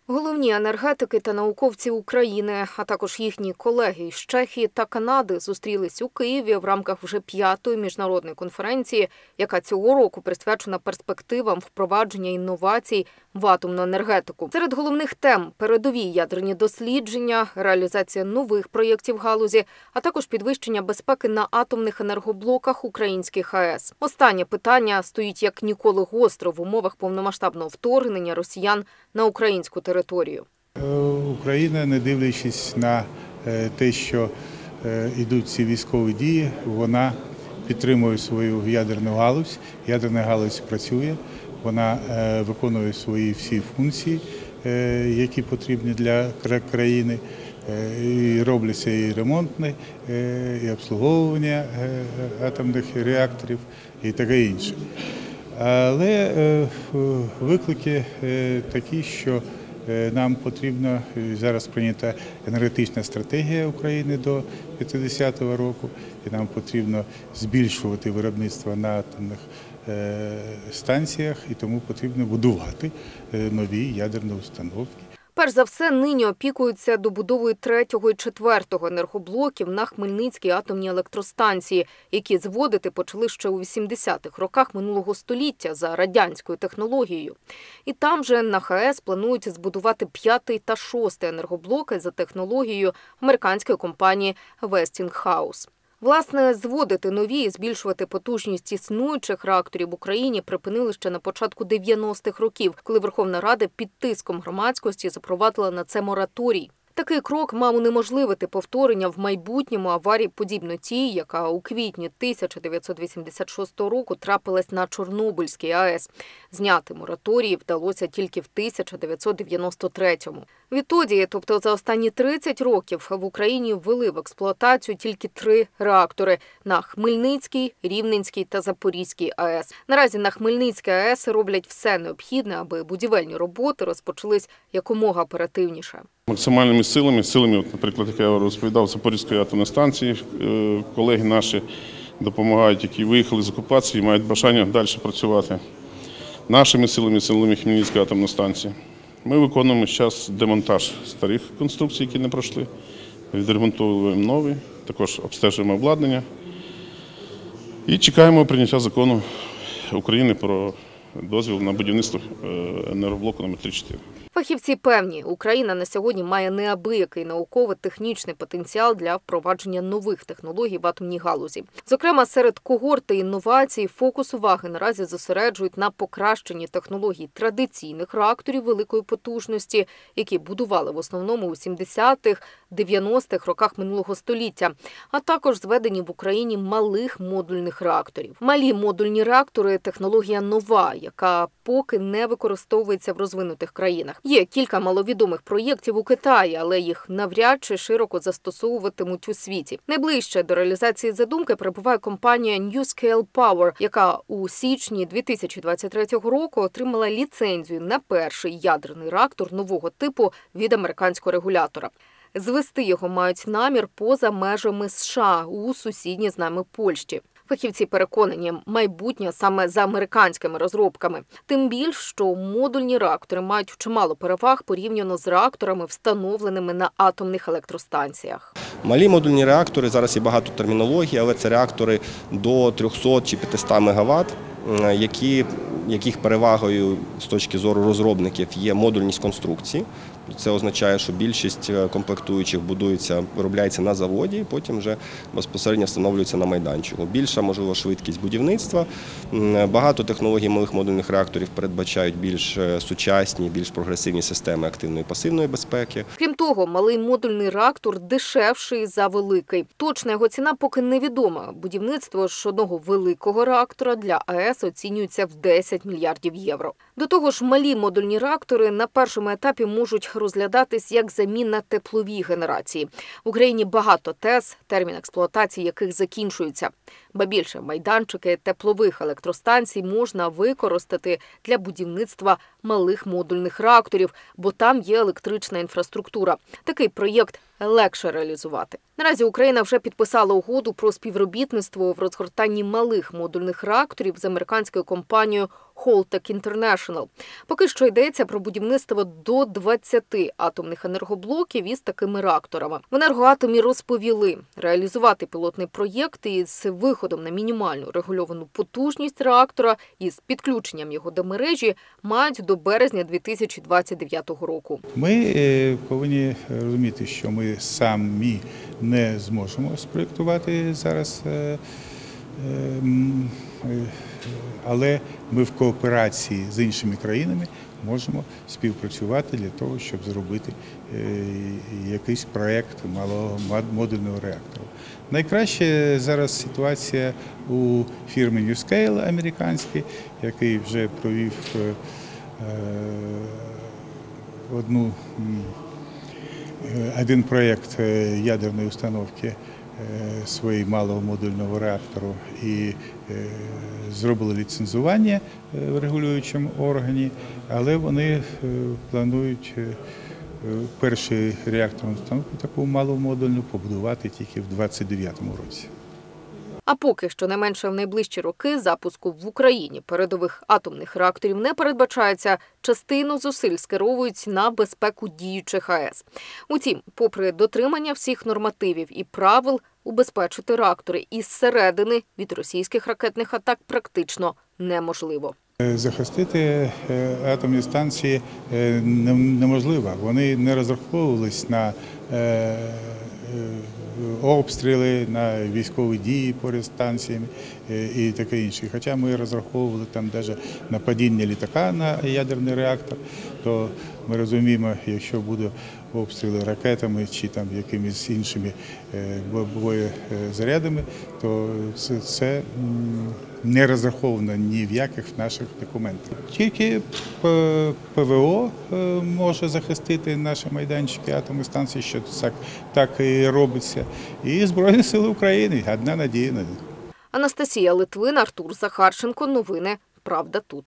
Головні енергетики та науковці України, а також їхні колеги із Чехії та Канади зустрілись у Києві в рамках вже 5-ї міжнародної конференції, яка цього року присвячена перспективам впровадження інновацій в атомну енергетику. Серед головних тем – передові ядерні дослідження, реалізація нових проєктів галузі, а також підвищення безпеки на атомних енергоблоках українських АЕС. Останнє питання стоїть як ніколи гостро в умовах повномасштабного вторгнення росіян на українську територію. Україна, не дивлячись на те, що йдуть ці військові дії, вона підтримує свою ядерну галузь. Ядерна галузь працює, вона виконує свої всі функції, які потрібні для країни. І робляться і ремонтне, і обслуговування атомних реакторів і таке інше. Але виклики такі, що нам потрібна зараз прийнята енергетична стратегія України до 50-го року, і нам потрібно збільшувати виробництво на атомних станціях, і тому потрібно будувати нові ядерні установки. Перш за все, нині опікуються добудовою 3-го і 4-го енергоблоків на Хмельницькій атомній електростанції, які зводити почали ще у 80-х роках минулого століття за радянською технологією. І там же на ХАЕС планують збудувати 5-й та 6-й енергоблоки за технологією американської компанії Westinghouse. Власне, зводити нові і збільшувати потужність існуючих реакторів в Україні припинили ще на початку 90-х років, коли Верховна Рада під тиском громадськості запровадила на це мораторій. Такий крок мав унеможливити повторення в майбутньому аварії подібно тій, яка у квітні 1986 року трапилась на Чорнобильській АЕС. Зняти мораторій вдалося тільки в 1993-му. Відтоді, тобто за останні 30 років, в Україні ввели в експлуатацію тільки 3 реактори – на Хмельницькій, Рівненській та Запорізькій АЕС. Наразі на Хмельницькій АЕС роблять все необхідне, аби будівельні роботи розпочались якомога оперативніше. Максимальними силами, наприклад, як я розповідав, Запорізької атомної станції, колеги наші допомагають, які виїхали з окупації, мають бажання далі працювати. Нашими силами Хмельницької атомної станції. Ми виконуємо зараз демонтаж старих конструкцій, які не пройшли, відремонтуємо нові, також обстежуємо обладнання і чекаємо прийняття закону України про дозвіл на будівництво енергоблоку номер 3-4. Фахівці певні, Україна на сьогодні має неабиякий науково-технічний потенціал для впровадження нових технологій в атомній галузі. Зокрема, серед когорти інновацій фокус уваги наразі зосереджують на покращенні технологій традиційних реакторів великої потужності, які будували в основному у 70-х, 90-х роках минулого століття, а також зведені в Україні малих модульних реакторів. Малі модульні реактори – технологія нова, яка поки не використовується в розвинутих країнах. Є кілька маловідомих проєктів у Китаї, але їх навряд чи широко застосовуватимуть у світі. Найближче до реалізації задумки перебуває компанія NuScale Power, яка у січні 2023 року отримала ліцензію на перший ядерний реактор нового типу від американського регулятора. Звести його мають намір поза межами США у сусідній з нами Польщі. Фахівці переконані, майбутнє саме за американськими розробками. Тим більш, що модульні реактори мають чимало переваг порівняно з реакторами, встановленими на атомних електростанціях. Малі модульні реактори, зараз є багато термінології, але це реактори до 300 чи 500 МВт, яких перевагою з точки зору розробників є модульність конструкції. Це означає, що більшість комплектуючих виробляється на заводі, і потім вже безпосередньо встановлюється на майданчику. Більша, можливо, швидкість будівництва. Багато технологій малих модульних реакторів передбачають більш сучасні, більш прогресивні системи активної і пасивної безпеки. Крім того, малий модульний реактор дешевший за великий. Точна його ціна поки невідома. Будівництво ж одного великого реактора для АЕС оцінюється в 10 мільярдів євро. До того ж, малі модульні реактори на першому етапі можуть розглядатись як заміна тепловій генерації. В Україні багато ТЕС, термін експлуатації яких закінчується. Ба більше, майданчики теплових електростанцій можна використати для будівництва малих модульних реакторів, бо там є електрична інфраструктура. Такий проєкт легше реалізувати. Наразі Україна вже підписала угоду про співробітництво в розгортанні малих модульних реакторів з американською компанією Holtec International. Поки що йдеться про будівництво до 20 атомних енергоблоків із такими реакторами. В «Енергоатомі» розповіли, реалізувати пілотний проєкт із виходом на мінімальну регульовану потужність реактора із підключенням його до мережі мають до березня 2029 року. Ми повинні розуміти, що ми самі не зможемо спроєктувати зараз, але ми в кооперації з іншими країнами можемо співпрацювати для того, щоб зробити якийсь проєкт малого модульного реактора. Найкраще зараз ситуація у фірми NuScale американській, який вже провів один проєкт ядерної установки своєї малого модульного реактору і зробили ліцензування в регулюючому органі, але вони планують перший реакторну установку таку маломодульну побудувати тільки в 2029 році. А поки що не менше в найближчі роки запуску в Україні передових атомних реакторів не передбачається, частину зусиль скеровують на безпеку діючих АЕС. Утім, попри дотримання всіх нормативів і правил, убезпечити реактори із середини від російських ракетних атак практично неможливо. Захистити атомні станції неможливо. Вони не розраховувались на обстріли, на військові дії поряд станціями і таке інше. Хоча ми розраховували там навіть на падіння літака на ядерний реактор, то ми розуміємо, якщо буде обстріли ракетами чи там якимись іншими боєзарядами, то це не розраховано ні в яких наших документах. Тільки ПВО може захистити наші майданчики атомних станцій, що так і робиться. І Збройні Сили України – одна надія на них. Анастасія Литвин, Артур Захарченко. Новини «Правда тут».